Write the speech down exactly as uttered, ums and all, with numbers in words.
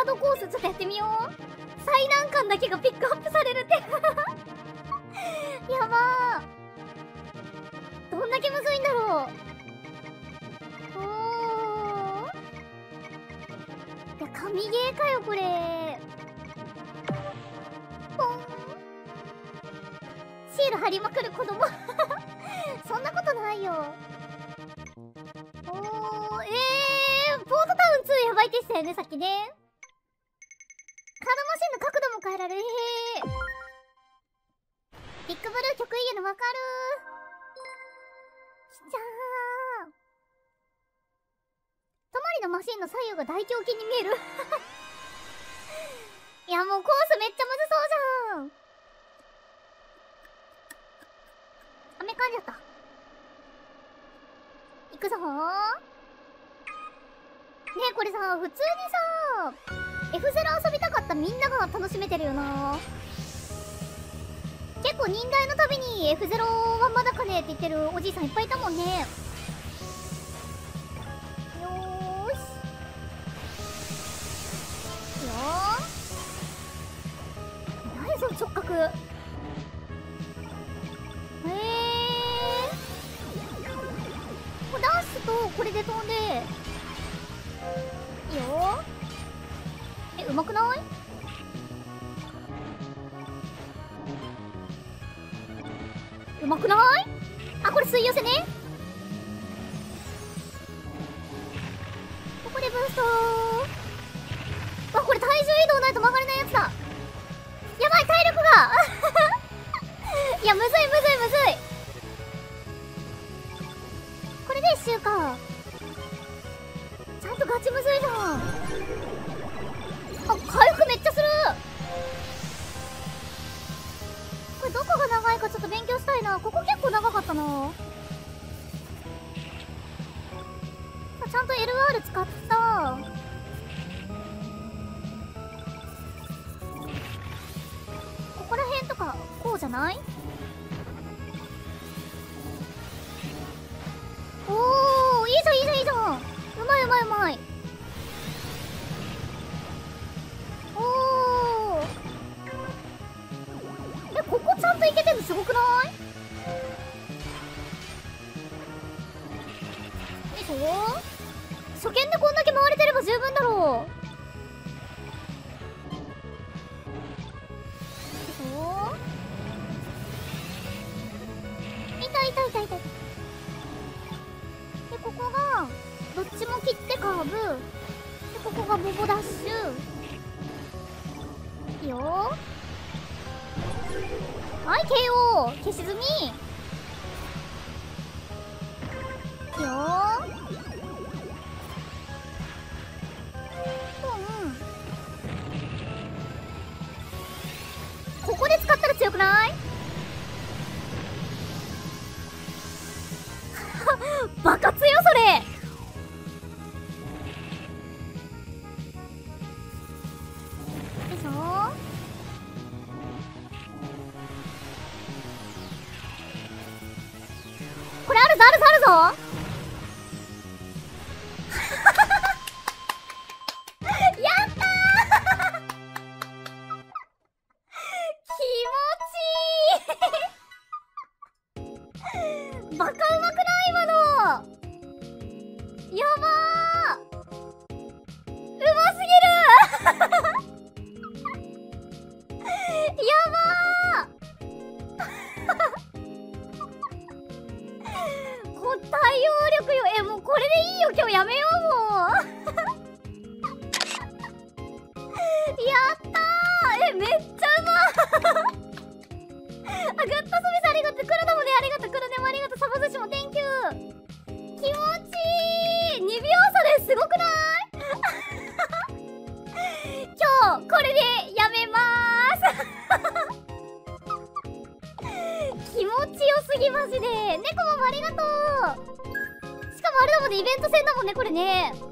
ードコースちょっとやってみよう。最難関だけがピックアップされるってやばー。どんだけむずいんだろう。おー、いや神ゲーかよこれ。ポン。シール貼りまくる子供そんなことないよ。おー、えー、ポートタウンツーやばいって言ってたよねさっきね。カードマシンの角度も変えられる。へー、ビッグブルー曲いいのわかるー。しちゃー。泊まりのマシンの左右が大胸筋に見えるいやもうコースめっちゃむずそうじゃん。雨かんじゃった。行くぞー。ねえこれさ、普通にさ エフゼロ 遊びたかったみんなが楽しめてるよな。結構忍耐のたびに エフゼロ はまだかねって言ってるおじいさんいっぱいいたもんね。よーしよー。何その直角。へえー、これダッシュとこれで飛んでいいよ。え、うまくない？うまくない？あ、これ吸い寄せね。ここでブーストー。あ、これ体重移動ないと曲がれないやつだ。やばい、体力がいや、むずいむずいむずい。これで一周か。ちゃんとガチむずいじゃん。あ、回復めっちゃする。これどこが長いかちょっと勉強したいな。ここ結構長かったな。ちゃんと エルアール 使った。ここら辺とかこうじゃない？おー、いいじゃんいいじゃんいいじゃん。うまいうまいうまい。おー、え、ここちゃんといけてんのすごくない？よいしょ。初見でこんだけ回れてれば十分だろう。よいしょ。痛い痛い痛い痛い。で、ここがどっちも切ってカーブで、ここがボボダッシュ。いいよ。はい、ケーオー 消し済み。いいよ。ここで使ったら強くないバカ強それ。よいしょ。これあるぞあるぞあるぞやったー気持ちいいバカうまくない今の。やばー、うますぎるやばーこ対応力よ。え、もうこれでいいよ。今日やめようもうやったー。え、めっちゃうまーあ、グッドスミスありがとう。黒田もねありがとう。黒田もありがとう。サバ寿司も Thank you。 気持ちいい。にびょう差ですごくない今日これでやめまーす気持ちよすぎマジで。猫ももありがとう。しかもあれだもんね、イベント戦だもんねこれね。